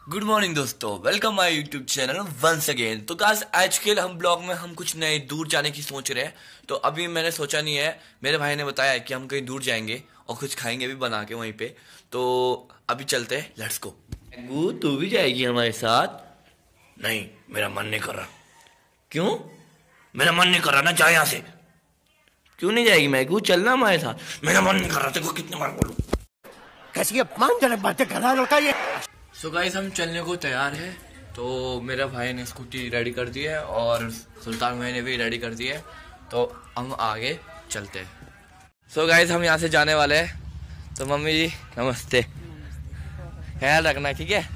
Good morning दोस्तों, welcome my YouTube channel once again. तो guys आज के हम ब्लॉग में हम कुछ नए दूर जाने की सोच रहे हैं। तो अभी मैंने सोचा नहीं है, मेरे भाई ने बताया कि हम कहीं दूर जाएंगे और कुछ खाएंगे भी बना के वहीं पे। तो अभी चलते हैं, लेट्स गो। मैगू तू भी जाएगी हमारे साथ? नहीं, मेरा मन नहीं कर रहा। क्यों? मेरा मन नहीं कर रहा ना, जा यहाँ से। क्यों नहीं जाएगी मैगू? चलना हमारे साथ। मेरा मन नहीं कर रहा, देखो कितने बार बोलूं। कैसी अपमानजनक बातें कर रहा है लड़का ये। सो गाइस हम चलने को तैयार है। तो मेरा भाई ने स्कूटी रेडी कर दी है और सुल्तान भाई ने भी रेडी कर दी है। तो हम आगे चलते हैं। सो गाइस हम यहाँ से जाने वाले हैं। तो मम्मी जी नमस्ते, ख्याल रखना ठीक है।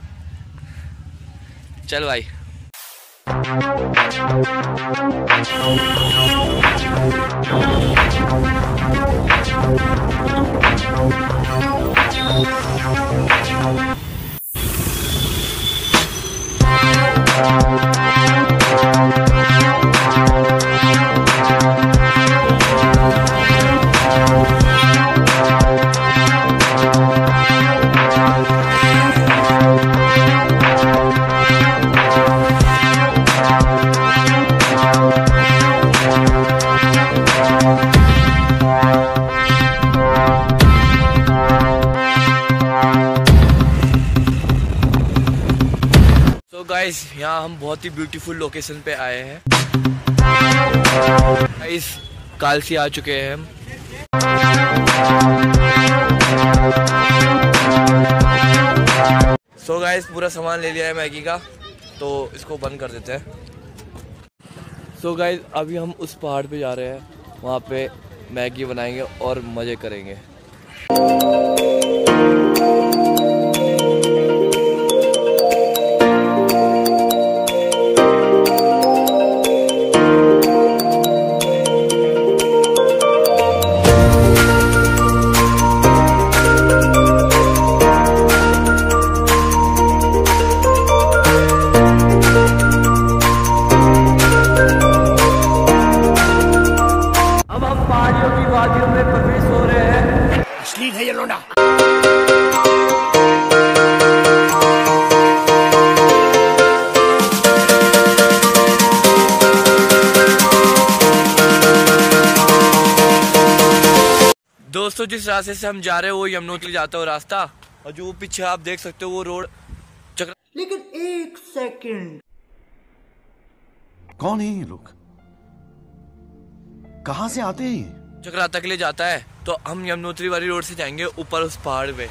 चल भाई। गाइस यहाँ हम बहुत ही ब्यूटीफुल लोकेशन पे आए हैं। गाइस कालसी आ चुके हैं हम। सो गाइस पूरा सामान ले लिया है मैगी का, तो इसको बंद कर देते हैं। सो गाइस अभी हम उस पहाड़ पे जा रहे हैं, वहाँ पे मैगी बनाएंगे और मजे करेंगे। अश्लील है ये लोना। दोस्तों जिस रास्ते से हम जा रहे हैं वो यमुनोत्री जाता है रास्ता, और जो पीछे आप देख सकते हो वो रोड चक्र। लेकिन एक सेकंड, कौन है ये लोग? कहाँ से आते हैं ये? चक्राता के लिए जाता है। तो हम यमुनोत्री वाली रोड से जाएंगे ऊपर उस पहाड़ पे।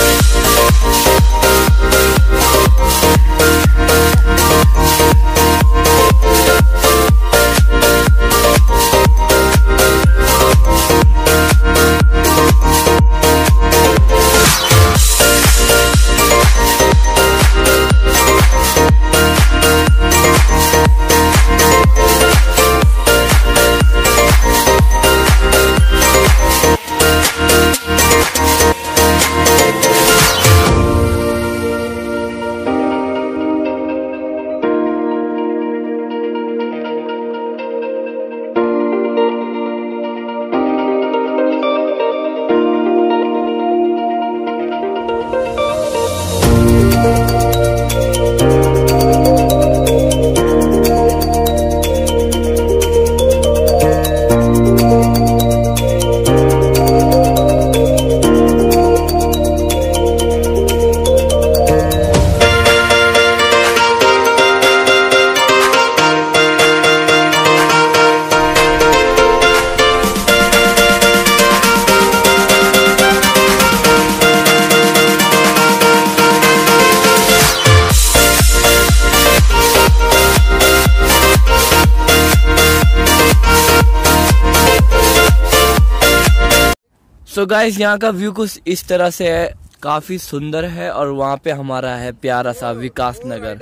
तो गाइस यहाँ का व्यू कुछ इस तरह से है, काफी सुंदर है। और वहाँ पे हमारा है प्यारा सा विकास नगर।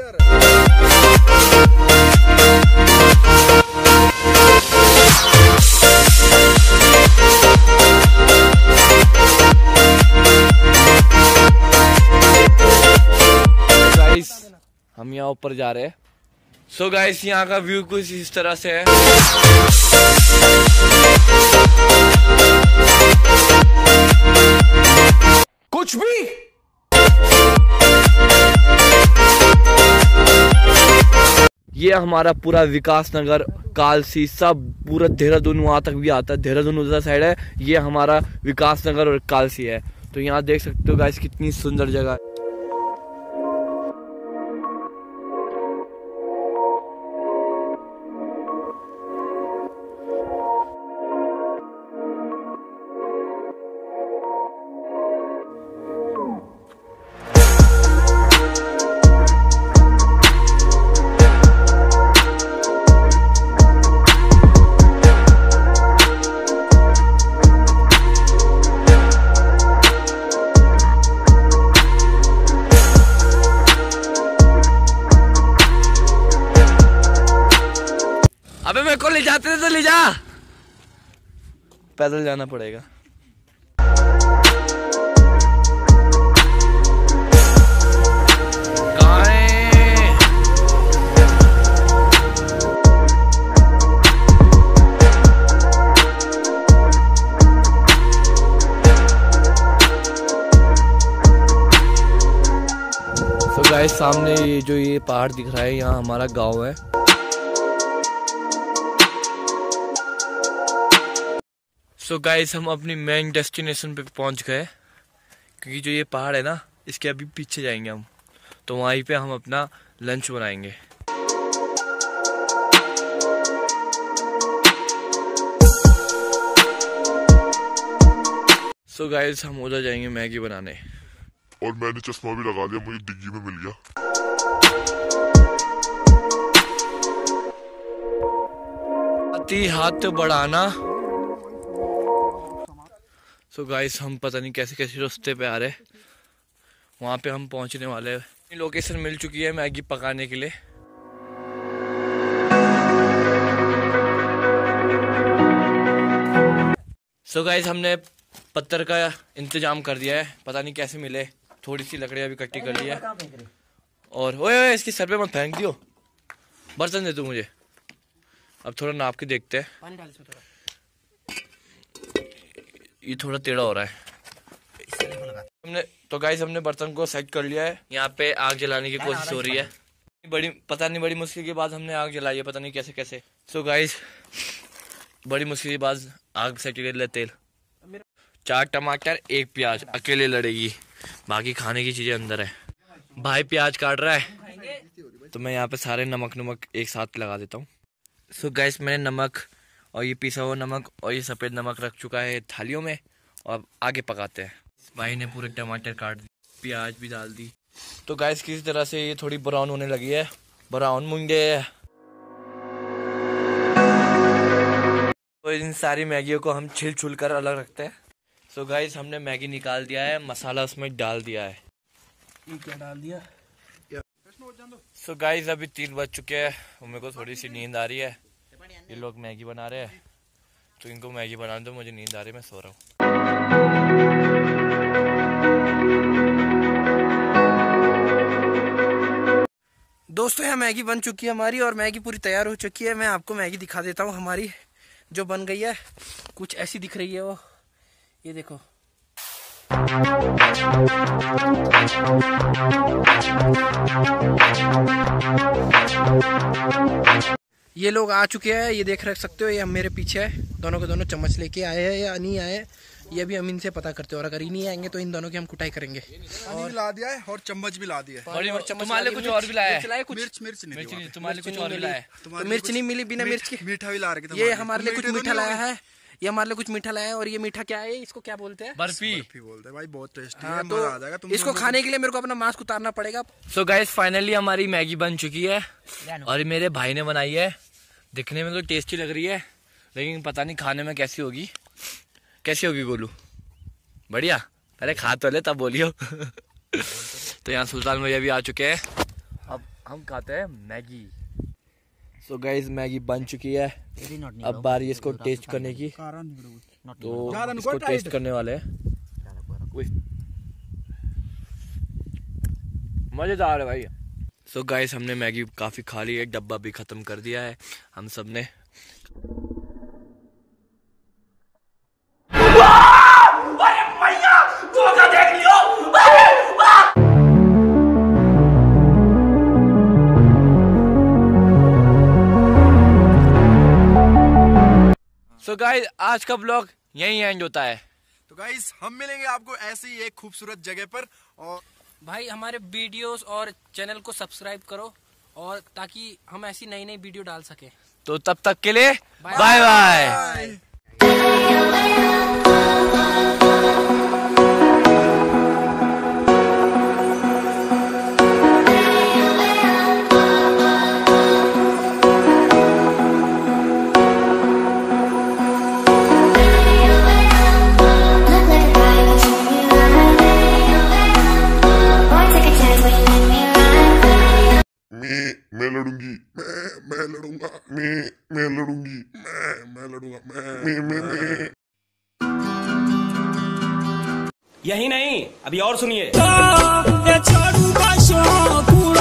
गाइस हम यहाँ ऊपर जा रहे हैं। सो गाइस यहाँ का व्यू कुछ इस तरह से है। कुछ भी ये हमारा पूरा विकास नगर, कालसी, सब पूरा देहरादून वहाँ तक भी आता है। देहरादून उधर साइड है, ये हमारा विकास नगर और कालसी है। तो यहाँ देख सकते हो गाइस कितनी सुंदर जगह है। अबे मेरे को ले जाते थे तो ले जा, पैदल जाना पड़ेगा। तो गाइस सामने ये जो ये पहाड़ दिख रहा है, यहाँ हमारा गांव है। सो गाइस हम अपनी मेन डेस्टिनेशन पे पहुंच गए, क्योंकि जो ये पहाड़ है ना, इसके अभी पीछे जाएंगे हम, तो वहीं पे हम अपना लंच बनाएंगे। सो गाइस हम उधर जाएंगे मैगी बनाने। और मैंने चश्मा भी लगा लिया, मुझे डिग्गी में मिल गया। हाथ बढ़ाना। सो गाइस हम पता नहीं कैसे कैसे रास्ते पे आ रहे, वहाँ पे हम पहुँचने वाले हैं। लोकेशन मिल चुकी है मैगी पकाने के लिए। सो गाइस हमने पत्थर का इंतजाम कर दिया है, पता नहीं कैसे मिले, थोड़ी सी लकड़ियाँ भी इकट्ठी कर ली है। और ओए इसकी सर पे मत फेंक दियो, बर्तन दे तू मुझे। अब थोड़ा नाप के देखते हैं, ये थोड़ा टेढ़ा हो रहा है। तो गाइस हमने बर्तन को सेट कर लिया है, यहाँ पे आग जलाने की कोशिश हो रही है। पता नहीं बड़ी मुश्किल के बाद हमने आग जलाई है, पता नहीं कैसे कैसे। सो गाइस बड़ी मुश्किल के बाद आग सेट कर लिया। तेल, 4 टमाटर 1 प्याज, अकेले लड़ेगी, बाकी खाने की चीजें अंदर है। भाई प्याज काट रहा है, तो मैं यहाँ पे सारे नमक एक साथ लगा देता हूँ। सो गाइस मैंने नमक और ये पिसा हुआ नमक और ये सफ़ेद नमक रख चुका है थालियों में, और आगे पकाते हैं। भाई ने पूरे टमाटर काट दी, प्याज भी डाल दी। तो गाइस किसी तरह से ये थोड़ी ब्राउन होने लगी है, ब्राउन मुंगे। तो इन सारी मैगियों को हम छिल छुल कर अलग रखते हैं। सो गाइस हमने मैगी निकाल दिया है, मसाला उसमें डाल दिया है। ये क्या डाल दिया? सो गाइस अभी 3 बज चुके हैं, मेरे को थोड़ी सी नींद आ रही है। ये लोग मैगी बना रहे हैं, तो इनको मैगी बना दो, मुझे नींद आ रही है, मैं सो रहा हूँ। दोस्तों यहाँ मैगी बन चुकी है हमारी, और मैगी पूरी तैयार हो चुकी है। मैं आपको मैगी दिखा देता हूँ हमारी जो बन गई है, कुछ ऐसी दिख रही है वो, ये देखो। ये लोग आ चुके हैं, ये देख रख सकते हो, ये हम मेरे पीछे है। दोनों के दोनों चम्मच लेके आए हैं या नहीं आए, ये भी हम इनसे पता करते हैं। और अगर ये नहीं आएंगे तो इन दोनों की हम कुटाई करेंगे। और ला दिया है और चम्मच भी ला दिया है। तुम्हारे कुछ और भी लाया है, मिर्च नहीं, तुम्हारे कुछ और भी लाया है। तो मिर्च नहीं मिली, बिना मिर्च की मीठा भी ला रहे। ये हमारे लिए कुछ मीठा लाया है, ये हमारे लिए कुछ मीठा लाया है। और ये मीठा क्या है, इसको क्या बोलते हैं? बर्फी बोलते हैं भाई, बहुत टेस्टी है। है, मजा आ जाएगा। इसको खाने के लिए मेरे को अपना मास्क उतारना पड़ेगा। सो गाइस फाइनली हमारी मैगी बन चुकी है, और मेरे भाई ने बनाई है। दिखने में तो टेस्टी लग रही है, लेकिन पता नहीं खाने में कैसी होगी। कैसी होगी गोलू? बढ़िया? अरे खा तो ले तब बोलियो। तो यहाँ सुल्तान भैया भी आ चुके हैं, अब हम खाते हैं मैगी। सो गाइस मैगी बन चुकी है, अब बारी इसको टेस्ट करने की। तो इसको टेस्ट करने वाले हैं। मजेदार है भाई। सो गाइस हमने मैगी काफी खा ली है, डब्बा भी खत्म कर दिया है हम सब ने। आज का ब्लॉग यहीं एंड होता है। तो गाइस हम मिलेंगे आपको ऐसी ही एक खूबसूरत जगह पर। और भाई हमारे वीडियोस और चैनल को सब्सक्राइब करो और ताकि हम ऐसी नई नई वीडियो डाल सके। तो तब तक के लिए बाय बाय बाय। मैं लड़ूंगी, मैं लड़ूंगा, मैं लड़ूंगी, मैं लड़ूंगा, मैं। यही नहीं, अभी और सुनिए।